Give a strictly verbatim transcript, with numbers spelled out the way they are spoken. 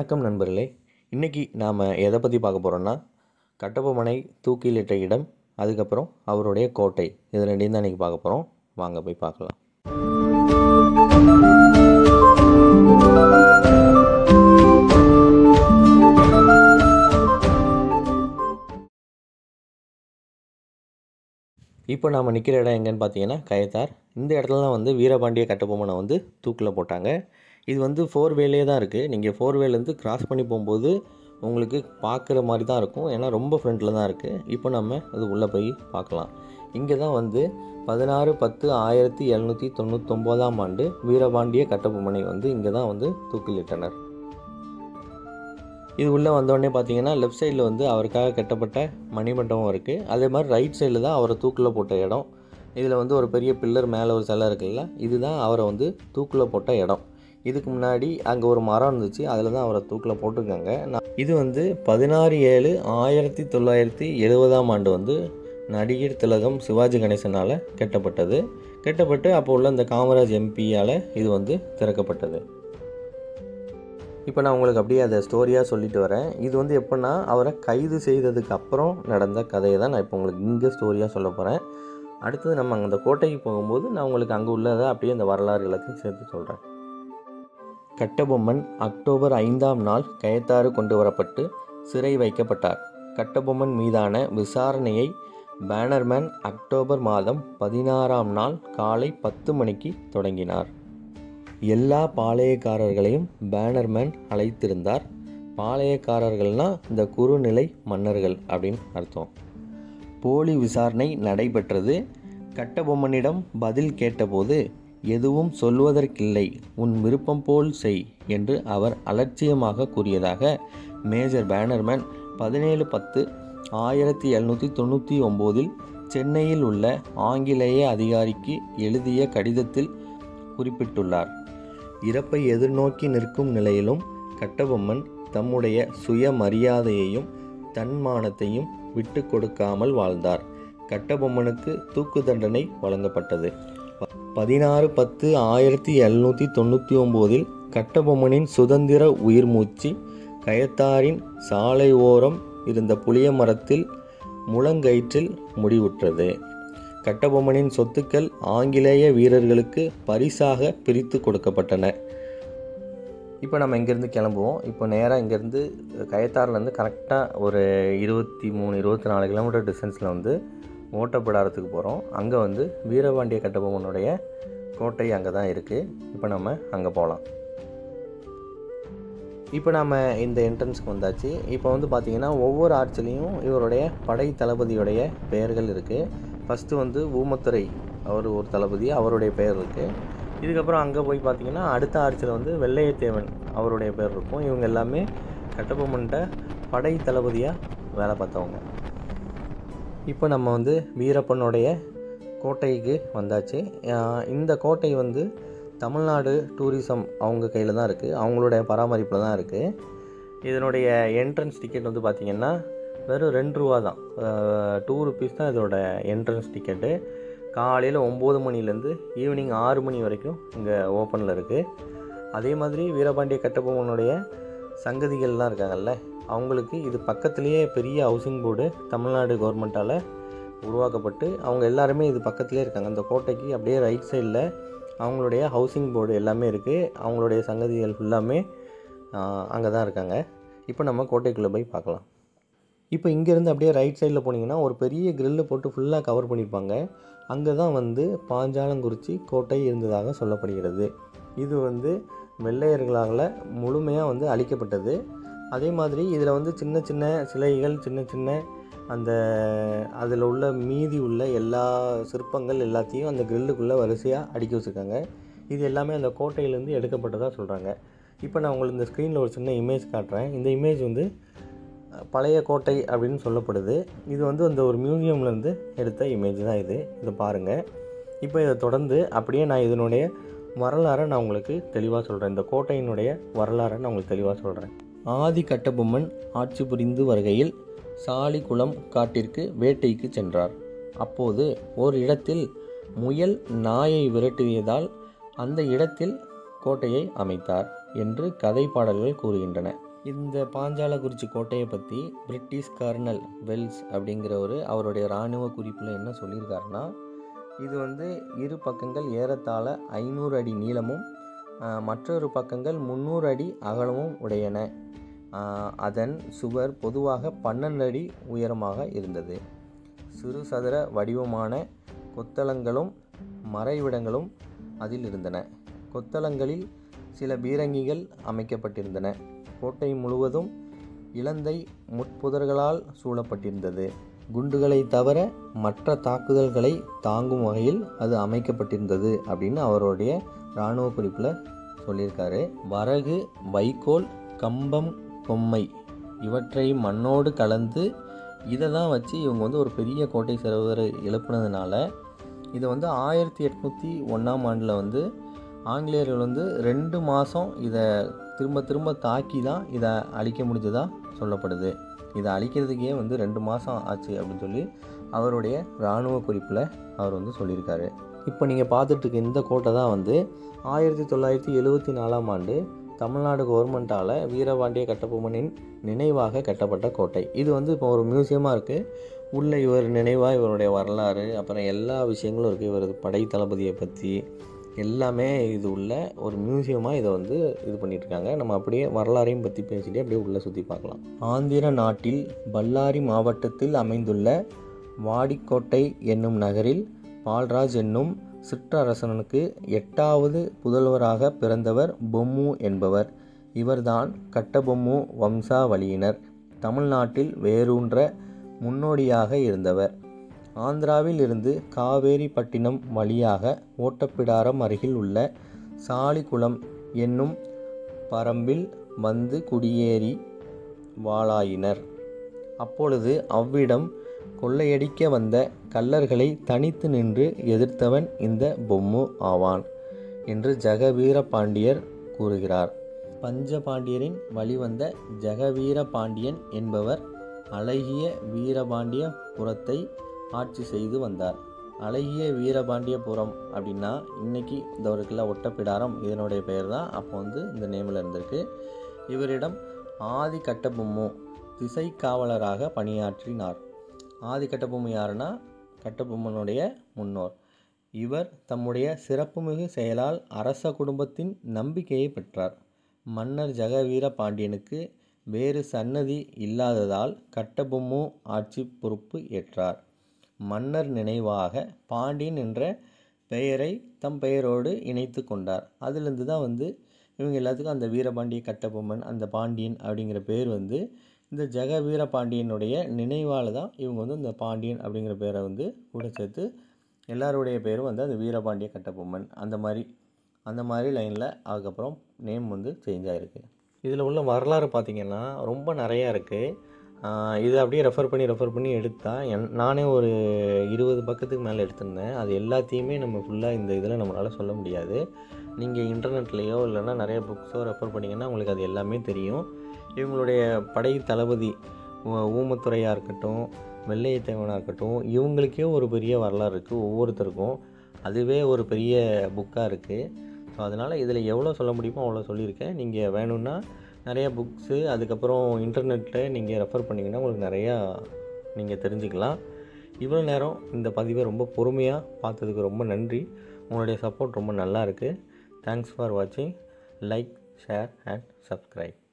வணக்கம் நண்பர்களே. இன்றைக்கி நாம் எதை பற்றி பார்க்க போகிறோன்னா, கட்டபொம்மனை தூக்கிலிட்ட இடம், அதுக்கப்புறம் அவருடைய கோட்டை, இது ரெண்டையும் தான் இன்றைக்கி பார்க்க போகிறோம். வாங்க போய் பார்க்கலாம். இப்போ நாம் நிற்கிற இடம் எங்கன்னு பார்த்தீங்கன்னா கயத்தார். இந்த இடத்துல தான் வந்து வீரபாண்டிய கட்டபொம்மனை வந்து தூக்கில் போட்டாங்க. இது வந்து ஃபோர் வேலே தான் இருக்குது. நீங்கள் ஃபோர் வேலேருந்து கிராஸ் பண்ணி போகும்போது உங்களுக்கு பார்க்குற மாதிரி தான் இருக்கும், ஏன்னா ரொம்ப ஃப்ரண்ட்டில் தான் இருக்குது. இப்போ நம்ம அது உள்ளே போய் பார்க்கலாம். இங்கே தான் வந்து பதினாறு பத்து ஆயிரத்தி எழுநூற்றி தொண்ணூத்தொம்போதாம் ஆண்டு வீரபாண்டிய கட்டபொம்மனை வந்து இங்கே தான் வந்து தூக்கிலிட்டனர். இது உள்ளே வந்தோடனே பார்த்தீங்கன்னா லெஃப்ட் சைடில் வந்து அவருக்காக கட்டப்பட்ட மணிமண்டபம் இருக்குது. அதே மாதிரி ரைட் சைடில் தான் அவரை தூக்கில் போட்ட இடம். இதில் வந்து ஒரு பெரிய பில்லர் மேலே ஒரு சிலை இருக்குல்ல, இதுதான் அவரை வந்து தூக்கில் போட்ட இடம். இதுக்கு முன்னாடி அங்கே ஒரு மரம் இருந்துச்சு, அதில் தான் அவரை தூக்கில் போட்டிருக்காங்க. இது வந்து பதினாறு ஏழு ஆயிரத்தி தொள்ளாயிரத்தி எழுபதாம் ஆண்டு வந்து நடிகர் திலகம் சிவாஜி கணேசனால் கட்டப்பட்டது. கட்டப்பட்டு அப்போ உள்ள இந்த காமராஜ் எம்பியால் இது வந்து திறக்கப்பட்டது. இப்போ நான் உங்களுக்கு அப்படியே அதை ஸ்டோரியாக சொல்லிட்டு வரேன். இது வந்து எப்படின்னா, அவரை கைது செய்ததுக்கு அப்புறம் நடந்த கதையை தான் நான் இப்போ உங்களுக்கு இங்கே ஸ்டோரியாக சொல்ல போகிறேன். அடுத்தது நம்ம அங்கே அந்த கோட்டைக்கு போகும்போது நான் உங்களுக்கு அங்கே உள்ளதை அப்படியே இந்த வரலாறு எல்லாத்தையும் சேர்த்து சொல்கிறேன். கட்டபொம்மன் அக்டோபர் ஐந்தாம் நாள் கயத்தாறு கொண்டு வரப்பட்டு சிறை வைக்கப்பட்டார். கட்டபொம்மன் மீதான விசாரணையை பேனர்மேன் அக்டோபர் மாதம் பதினாறாம் நாள் காலை பத்து மணிக்கு தொடங்கினார். எல்லா பாளையக்காரர்களையும் பேனர்மேன் அழைத்திருந்தார். பாளையக்காரர்கள்னால் இந்த குறுநிலை மன்னர்கள் அப்படின்னு அர்த்தம். போலி விசாரணை நடைபெற்றது. கட்டபொம்மனிடம் பதில் கேட்டபோது, எதுவும் சொல்வதற்கில்லை, உன் விருப்பம் போல் செய் என்று அவர் அலட்சியமாக கூறியதாக மேஜர் பேனர்மேன் பதினேழு பத்து ஆயிரத்தி எழுநூற்றி தொண்ணூற்றி ஒம்போதில் சென்னையில் உள்ள ஆங்கிலேய அதிகாரிக்கு எழுதிய கடிதத்தில் குறிப்பிட்டுள்ளார். இறப்பை எதிர்நோக்கி நிற்கும் நிலையிலும் கட்டபொம்மன் தம்முடைய சுயமரியாதையையும் தன்மானத்தையும் விட்டு கொடுக்காமல் வாழ்ந்தார். கட்டபொம்மனுக்கு தூக்கு தண்டனை வழங்கப்பட்டது. பதினாறு பத்து ஆயிரத்தி எழுநூற்றி தொண்ணூற்றி ஒம்போதில் கட்டபொம்மனின் சுதந்திர உயிர் மூச்சு கயத்தாரின் சாலை ஓரம் இருந்த புளிய மரத்தில் முழங்கயிற்றில் முடிவுற்றது. கட்டபொம்மனின் சொத்துக்கள் ஆங்கிலேய வீரர்களுக்கு பரிசாக பிரித்து கொடுக்கப்பட்டன. இப்போ நம்ம இங்கேருந்து கிளம்புவோம். இப்போ நேராக இங்கேருந்து கயத்தாறுலேருந்து கரெக்டாக ஒரு இருபத்தி மூணு இருபத்தி நாலு கிலோமீட்டர் டிஸ்டன்ஸில் வந்து ஓட்டப்பிடாரத்துக்கு போகிறோம். அங்கே வந்து வீரபாண்டிய கட்டபொம்மனுடைய கோட்டை அங்கே தான் இருக்குது. இப்போ நம்ம அங்கே போகலாம். இப்போ நம்ம இந்த என்ட்ரன்ஸ்க்கு வந்தாச்சு. இப்போ வந்து பார்த்திங்கன்னா ஒவ்வொரு ஆர்ச்சிலையும் இவருடைய படை தளபதியுடைய பெயர்கள் இருக்குது. ஃபஸ்ட்டு வந்து ஊமத்துரை, அவர் ஒரு தளபதி, அவருடைய பெயர் இருக்குது. இதுக்கப்புறம் அங்கே போய் பார்த்திங்கன்னா அடுத்த ஆர்ச்சியில் வந்து வெள்ளையத்தேவன், அவருடைய பேர் இருக்கும். இவங்க எல்லாமே கட்டபொம்மன்கிட்ட படை தளபதியாக வேலை பார்த்தவங்க. இப்போ நம்ம வந்து வீரப்பனுடைய கோட்டைக்கு வந்தாச்சு. இந்த கோட்டை வந்து தமிழ்நாடு டூரிசம் அவங்க கையில் தான் இருக்குது, அவங்களுடைய பராமரிப்பில் தான் இருக்குது. இதனுடைய என்ட்ரன்ஸ் டிக்கெட் வந்து பார்த்திங்கன்னா வெறும் ரெண்டு ரூபா தான், டூ ருபீஸ் தான் இதோட என்ட்ரன்ஸ் டிக்கெட்டு. காலையில் ஒம்பது மணிலேருந்து ஈவினிங் ஆறு மணி வரைக்கும் இங்கே ஓப்பனில் இருக்குது. அதே மாதிரி வீரபாண்டிய கட்டபொம்மனுடைய சங்கதிகள்லாம் இருக்காங்கல்ல, அவங்களுக்கு இது பக்கத்துலேயே பெரிய ஹவுசிங் போர்டு தமிழ்நாடு கவர்மெண்ட்டால் உருவாக்கப்பட்டு அவங்க எல்லாருமே இது பக்கத்துலேயே இருக்காங்க. அந்த கோட்டைக்கு அப்படியே ரைட் சைடில் அவங்களுடைய ஹவுசிங் போர்டு எல்லாமே இருக்குது. அவங்களுடைய சங்கதிகள் ஃபுல்லாமே அங்கே தான் இருக்காங்க. இப்போ நம்ம கோட்டைக்குள்ளே போய் பார்க்கலாம். இப்போ இங்கேருந்து அப்படியே ரைட் சைடில் போனீங்கன்னா ஒரு பெரிய கிரில்லு போட்டு ஃபுல்லாக கவர் பண்ணியிருப்பாங்க. அங்கே தான் வந்து பாஞ்சாலங்குறிச்சி கோட்டை இருந்ததாக சொல்லப்படுகிறது. இது வந்து வெள்ளையர்களால் முழுமையாக வந்து அழிக்கப்பட்டது. அதே மாதிரி இதில் வந்து சின்ன சின்ன சிலைகள், சின்ன சின்ன அந்த அதில் உள்ள மீதி உள்ள எல்லா சிற்பங்கள் எல்லாத்தையும் அந்த கிரில்லுக்குள்ளே வரிசையாக அடுக்கி வச்சுருக்காங்க. இது எல்லாமே அந்த கோட்டையிலேருந்து எடுக்கப்பட்டதாக சொல்கிறாங்க. இப்போ நான் உங்களுக்கு இந்த ஸ்க்ரீனில் ஒரு சின்ன இமேஜ் காட்டுறேன். இந்த இமேஜ் வந்து பழைய கோட்டை அப்படின்னு சொல்லப்படுது. இது வந்து அந்த ஒரு மியூசியம்லேருந்து எடுத்த இமேஜ் தான் இது. இதை பாருங்கள். இப்போ இதை தொடர்ந்து அப்படியே நான் இதனுடைய வரலாறை நான் உங்களுக்கு தெளிவாக சொல்கிறேன். இந்த கோட்டையினுடைய வரலாறை நான் உங்களுக்கு தெளிவாக சொல்கிறேன். ஆதி கட்டபொம்மன் ஆட்சி புரிந்து வருகையில் சாலிகுளம் காட்டிற்கு வேட்டைக்கு சென்றார். அப்போது ஒரு இடத்தில் முயல் நாயை விரட்டியதால் அந்த இடத்தில் கோட்டையை அமைத்தார் என்று கதை பாடல்கள் கூறுகின்றன. இந்த பாஞ்சாலக்குறிச்சி கோட்டையை பற்றி பிரிட்டிஷ் கர்னல் வெல்ஸ் அப்படிங்கிறவர் அவருடைய இராணுவ குறிப்பில் என்ன சொல்லியிருக்காருன்னா, இது வந்து இரு பக்கங்கள் ஏறத்தாழ ஐநூறு அடி நீளமும் மற்றொரு பக்கங்கள் முந்நூறு அடி அகலமும் உடையன. அதன் சுவர் பொதுவாக பன்னெண்டு அடி உயரமாக இருந்தது. சிறு சதுர வடிவமான கொத்தளங்களும் மறைவிடங்களும் அதில் இருந்தன. கொத்தளங்களில் சில பீரங்கிகள் அமைக்கப்பட்டிருந்தன. கோட்டை முழுவதும் இலந்தை முட்புதர்களால் சூழப்பட்டிருந்தது. குண்டுகளை தவிர மற்ற தாக்குதல்களை தாங்கும் வகையில் அது அமைக்கப்பட்டிருந்தது அப்படின்னு அவருடைய இராணுவ குறிப்பில் சொல்லியிருக்காரு. வரகு, வைக்கோல், கம்பம், பொம்மை இவற்றை மண்ணோடு கலந்து இதை தான் வச்சு இவங்க வந்து ஒரு பெரிய கோட்டை சுவரை எழுப்புனதுனால இதை வந்து ஆயிரத்தி எட்நூற்றி ஒன்றாம் ஆண்டில் வந்து ஆங்கிலேயர்கள் வந்து ரெண்டு மாதம் இதை திரும்ப திரும்ப தாக்கி தான் இதை அழிக்க முடிஞ்சதாக சொல்லப்படுது. இதை அழிக்கிறதுக்கே வந்து ரெண்டு மாதம் ஆச்சு அப்படின்னு சொல்லி அவருடைய இராணுவ குறிப்பில் அவர் வந்து சொல்லியிருக்காரு. இப்போ நீங்கள் பார்த்துட்ருக்க இந்த கோட்டை தான் வந்து ஆயிரத்தி தொள்ளாயிரத்தி எழுபத்தி நாலாம் ஆண்டு தமிழ்நாடு கவர்மெண்ட்டால் வீரபாண்டிய கட்டபொம்மனின் நினைவாக கட்டப்பட்ட கோட்டை. இது வந்து இப்போ ஒரு மியூசியமாக இருக்குது. உள்ள இவர் நினைவாக இவருடைய வரலாறு அப்புறம் எல்லா விஷயங்களும் இருக்குது. இவரது படை தளபதியை பற்றி எல்லாமே இது உள்ள ஒரு மியூசியமாக இதை வந்து இது பண்ணிகிட்ருக்காங்க. நம்ம அப்படியே வரலாறையும் பற்றி பேசிட்டு அப்படியே உள்ளே சுற்றி பார்க்கலாம். ஆந்திர நாட்டில் பல்லாரி மாவட்டத்தில் அமைந்துள்ள வாடிக்கோட்டை என்னும் நகரில் பால்ராஜ் என்னும் சிற்றரசனுக்கு எட்டாவது புதல்வராக பிறந்தவர் பொம்மு என்பவர். இவர்தான் கட்டபொம்மு வம்சாவளியினர். தமிழ்நாட்டில் வேரூன்ற முன்னோடியாக இருந்தவர். ஆந்திராவில் இருந்து காவேரிப்பட்டினம் வழியாக ஓட்டப்பிடாரம் அருகில் உள்ள சாலிகுளம் என்னும் பரம்பில் வந்து குடியேறி வாழாயினர். அப்பொழுது அவ்விடம் கொள்ளையடிக்க வந்த கள்ளர்களை தனித்து நின்று எதிர்த்தவன் இந்த பொம்மு ஆவான் என்று ஜெகவீரபாண்டியர் கூறுகிறார். பஞ்சபாண்டியரின் வழிவந்த ஜெகவீரபாண்டியன் என்பவர் அழகிய வீரபாண்டிய புரத்தை ஆட்சி செய்து வந்தார். அழகிய வீரபாண்டியபுரம் அப்படின்னா இன்றைக்கி இந்த ஒரு கிலோ ஒட்டப்பிடாரம் இதனுடைய பெயர் தான் அப்போ வந்து இந்த நேமில் இருந்திருக்கு. இவரிடம் ஆதி கட்டபொம்மு திசை காவலராக பணியாற்றினார். ஆதி கட்டபொம்மு யாருன்னா கட்டபொம்மனுடைய முன்னோர். இவர் தம்முடைய சிறப்புமிகு செயலால் அரச குடும்பத்தின் நம்பிக்கையை பெற்றார். மன்னர் ஜெகவீர பாண்டியனுக்கு வேறு சன்னதி இல்லாததால் கட்டபொம்மு ஆட்சி பொறுப்பு ஏற்றார். மன்னர் நினைவாக பாண்டியன் என்ற பெயரை தம் பெயரோடு இணைத்து கொண்டார். அதிலிருந்து தான் வந்து இவங்க எல்லாத்துக்கும் அந்த வீரபாண்டிய கட்டபொம்மன் அந்த பாண்டியன் அப்படிங்கிற பேர் வந்து இந்த ஜெகவீர பாண்டியனுடைய நினைவால் தான் இவங்க வந்து இந்த பாண்டியன் அப்படிங்கிற பேரை வந்து கூட சேர்த்து எல்லாருடைய பேரும் வந்து அந்த வீரபாண்டிய கட்டபொம்மன் அந்த மாதிரி அந்த மாதிரி லைனில் அதுக்கப்புறம் நேம் வந்து சேஞ்ச் ஆகிருக்கு. இதில் உள்ள வரலாறு பார்த்திங்கன்னா ரொம்ப நிறையா இருக்குது. இது அப்படியே ரெஃபர் பண்ணி ரெஃபர் பண்ணி எடுத்தால் என் நானே ஒரு இருபது பக்கத்துக்கு மேலே எடுத்திருந்தேன். அது எல்லாத்தையுமே நம்ம ஃபுல்லாக இந்த இதில் நம்மளால் சொல்ல முடியாது. நீங்கள் இன்டர்நெட்லேயோ இல்லைன்னா நிறைய புக்ஸோ ரெஃபர் பண்ணிங்கன்னா உங்களுக்கு அது எல்லாமே தெரியும். இவங்களுடைய படை தளபதி ஊமத்துறையாக இருக்கட்டும், வெள்ளையத்தேவனாக இருக்கட்டும், இவங்களுக்கே ஒரு பெரிய வரலாறு இருக்குது ஒவ்வொருத்தருக்கும். அதுவே ஒரு பெரிய புக்காக இருக்குது. ஸோ அதனால் இதில் எவ்வளோ சொல்ல முடியுமோ அவ்வளோ சொல்லியிருக்கேன். நீங்கள் வேணும்னா நிறையா புக்ஸு அதுக்கப்புறம் இன்டர்நெட்டில் நீங்கள் ரெஃபர் பண்ணிங்கன்னா உங்களுக்கு நிறையா நீங்கள் தெரிஞ்சுக்கலாம். இவ்வளோ நேரம் இந்த பதிவை ரொம்ப பொறுமையாக பார்த்ததுக்கு ரொம்ப நன்றி. உங்களுடைய சப்போர்ட் ரொம்ப நல்லா இருக்குது. தேங்க்ஸ் ஃபார் வாட்சிங். Like, share and subscribe.